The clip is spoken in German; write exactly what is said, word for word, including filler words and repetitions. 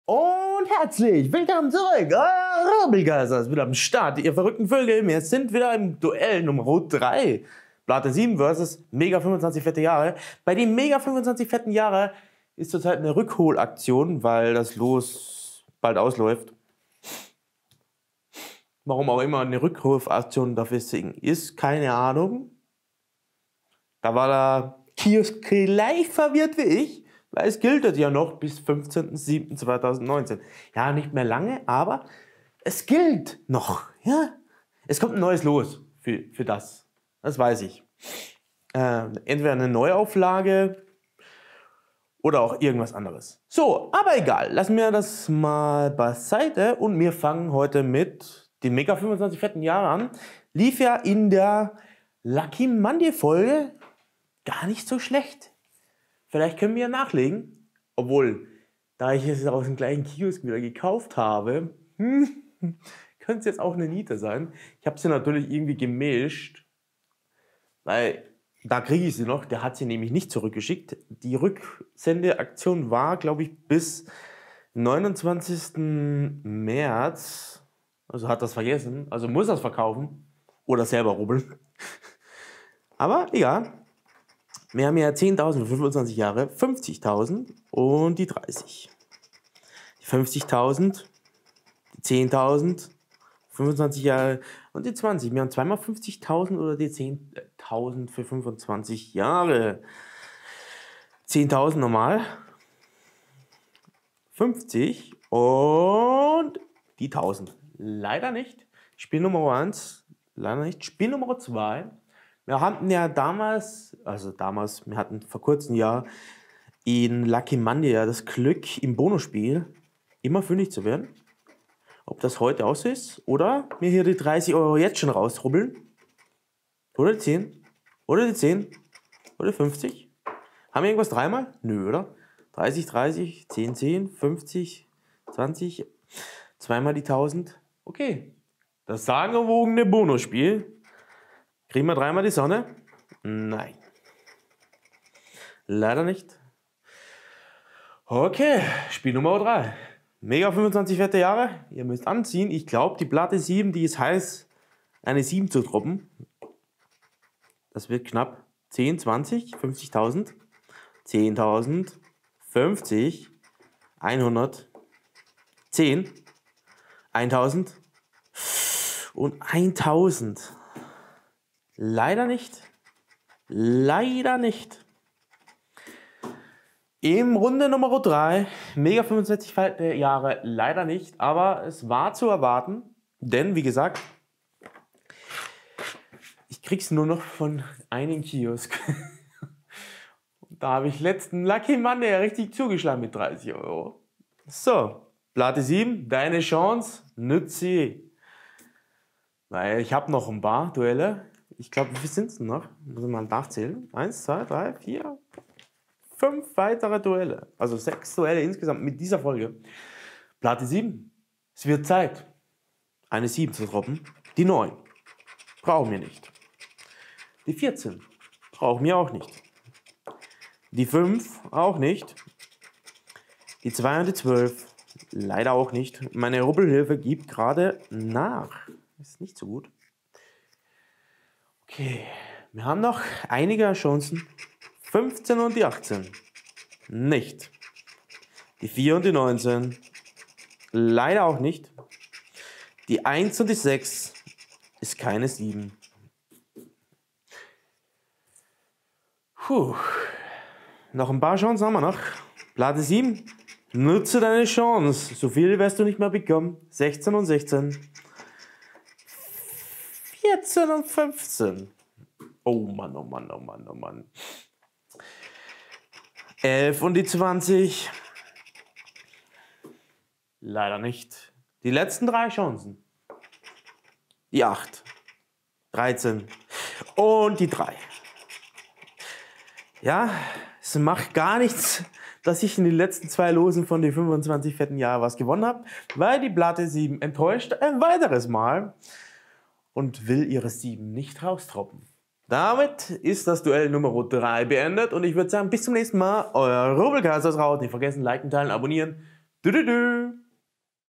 Und herzlich willkommen zurück. Euer Rubbelgeister ist wieder am Start. Ihr verrückten Vögel, wir sind wieder im Duell Nummer drei. Platte sieben versus Mega fünfundzwanzig fette Jahre. Bei den Mega fünfundzwanzig fetten Jahre ist zurzeit eine Rückholaktion, weil das Los bald ausläuft. Warum auch immer eine Rückholaktion dafür ist, keine Ahnung. Da war der Kiosk gleich verwirrt wie ich. Weil es gilt ja noch bis fünfzehnten siebten zweitausendneunzehn. Ja, nicht mehr lange, aber es gilt noch. Ja? Es kommt ein neues Los für, für das. Das weiß ich. Äh, entweder eine Neuauflage oder auch irgendwas anderes. So, aber egal. Lassen wir das mal beiseite und wir fangen heute mit den Mega fünfundzwanzig fetten Jahren an. Lief ja in der Lucky Monday Folge gar nicht so schlecht. Vielleicht können wir ja nachlegen, obwohl, da ich es aus dem gleichen Kiosk wieder gekauft habe, hm, könnte es jetzt auch eine Niete sein. Ich habe sie natürlich irgendwie gemischt, weil da kriege ich sie noch, der hat sie nämlich nicht zurückgeschickt. Die Rücksendeaktion war, glaube ich, bis neunundzwanzigsten März, also hat das vergessen, also muss das verkaufen oder selber rubbeln. Aber egal. Wir haben ja zehntausend für fünfundzwanzig Jahre, fünfzigtausend und die dreißig. Die fünfzigtausend, die zehntausend, fünfundzwanzig Jahre und die zwanzig. Wir haben zweimal fünfzigtausend oder die zehntausend für fünfundzwanzig Jahre. zehntausend normal, fünfzig und die tausend. Leider nicht. Spiel Nummer eins, leider nicht. Spiel Nummer zwei. Wir hatten ja damals, also damals, wir hatten vor kurzem ja in Lucky Monday ja das Glück im Bonusspiel immer fündig zu werden. Ob das heute auch so ist oder mir hier die dreißig Euro jetzt schon rausrubbeln. Oder die zehn. Oder die zehn. Oder die fünfzig. Haben wir irgendwas dreimal? Nö, oder? dreißig, dreißig, zehn, zehn, fünfzig, zwanzig. Zweimal die tausend. Okay. Das sagenumwogene Bonusspiel. Kriegen wir dreimal die Sonne? Nein. Leider nicht. Okay, Spiel Nummer drei. Mega fünfundzwanzig fette Jahre. Ihr müsst anziehen. Ich glaube, die Platte sieben, die ist heiß, eine sieben zu droppen. Das wird knapp. zehn, zwanzig, fünfzigtausend, zehntausend, fünfzig, hundert, zehn, tausend und tausend. Leider nicht. Leider nicht. Im Runde Nummer drei, Mega fünfundzwanzig Jahre, leider nicht. Aber es war zu erwarten, denn wie gesagt, ich krieg's nur noch von einem Kiosk. Da habe ich letzten Lucky Monday richtig zugeschlagen mit dreißig Euro. So, Platte sieben, deine Chance, nütze sie. Weil ich habe noch ein paar Duelle. Ich glaube, wie viel sind es noch? Muss ich mal nachzählen. Eins, zwei, drei, vier, fünf weitere Duelle. Also sechs Duelle insgesamt mit dieser Folge. Platte sieben. Es wird Zeit, eine sieben zu droppen. Die neun brauchen wir nicht. Die vierzehn brauchen wir auch nicht. Die fünf auch nicht. Die zwei und die zwölf leider auch nicht. Meine Rubbelhilfe gibt gerade nach. Ist nicht so gut. Okay, wir haben noch einige Chancen. fünfzehn und die achtzehn. Nicht. Die vier und die neunzehn. Leider auch nicht. Die eins und die sechs ist keine sieben. Puh. Noch ein paar Chancen haben wir noch. Platte sieben. Nutze deine Chance. So viel wirst du nicht mehr bekommen. sechzehn und sechzehn. vierzehn und fünfzehn. Oh Mann, oh Mann, oh Mann, oh Mann. elf und die zwanzig. Leider nicht. Die letzten drei Chancen. Die acht. dreizehn. Und die drei. Ja, es macht gar nichts, dass ich in den letzten zwei Losen von den fünfundzwanzig fetten Jahren was gewonnen habe, weil die Platte sieben enttäuscht ein weiteres Mal und will ihre sieben nicht raustroppen. Damit ist das Duell Nummer drei beendet und ich würde sagen, bis zum nächsten Mal. Euer Rubbelgeister raus. Nicht vergessen, liken, teilen, abonnieren. Du, du, du.